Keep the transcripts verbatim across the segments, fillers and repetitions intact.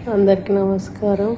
అందరికీ నమస్కారం.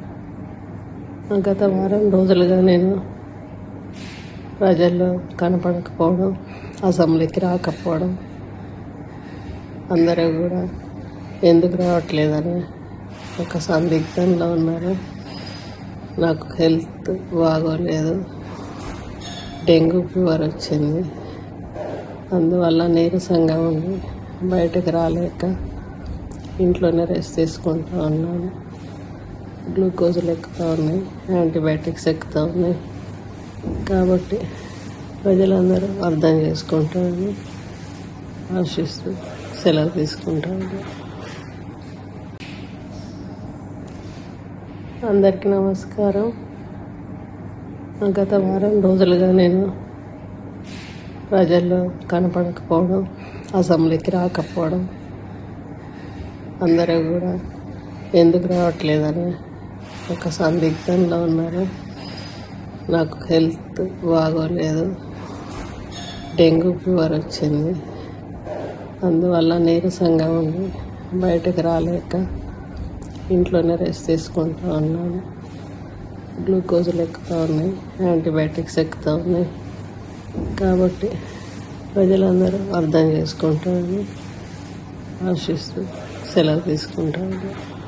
గత వారం రోజులుగా నేను ప్రజల్లో కనపడకపోవడం, అసెంబ్లీకి రాకపోవడం, అందరూ కూడా ఎందుకు రావట్లేదని ఒక సందిగ్ధంలో ఉన్నారు. నాకు హెల్త్ బాగోలేదు, డెంగ్యూ ఫీవర్ వచ్చింది. అందువల్ల నీరసంగా ఉంది, బయటకు రాలేక ఇంట్లోనే రెస్ట్ తీసుకుంటూ ఉన్నాను. గ్లూకోజులు ఎక్కుతూ ఉన్నాయి, యాంటీబయాటిక్స్ ఎక్కుతూ ఉన్నాయి. కాబట్టి ప్రజలందరూ అర్థం చేసుకుంటారని ఆశిస్తూ సెలవు తీసుకుంటాను. అందరికీ నమస్కారం. గత వారం రోజులుగా నేను ప్రజల్లో కనపడకపోవడం, అసెంబ్లీకి రాకపోవడం, అందరూ కూడా ఎందుకు రావట్లేదని ఒక సందిగ్ధంలో ఉన్నారు. నాకు హెల్త్ బాగోలేదు, డెంగ్యూ ఫీవర్ వచ్చింది. అందువల్ల నీరసంగా ఉంది, బయటకు రాలేక ఇంట్లోనే రెస్ట్ తీసుకుంటూ ఉన్నాను. గ్లూకోజులు ఎక్కుతూ ఉన్నాయి, యాంటీబయాటిక్స్ ఎక్కుతూ ఉన్నాయి. కాబట్టి ప్రజలందరూ అర్థం చేసుకుంటారని ఆశిస్తూ సెలవు తీసుకుంటాను.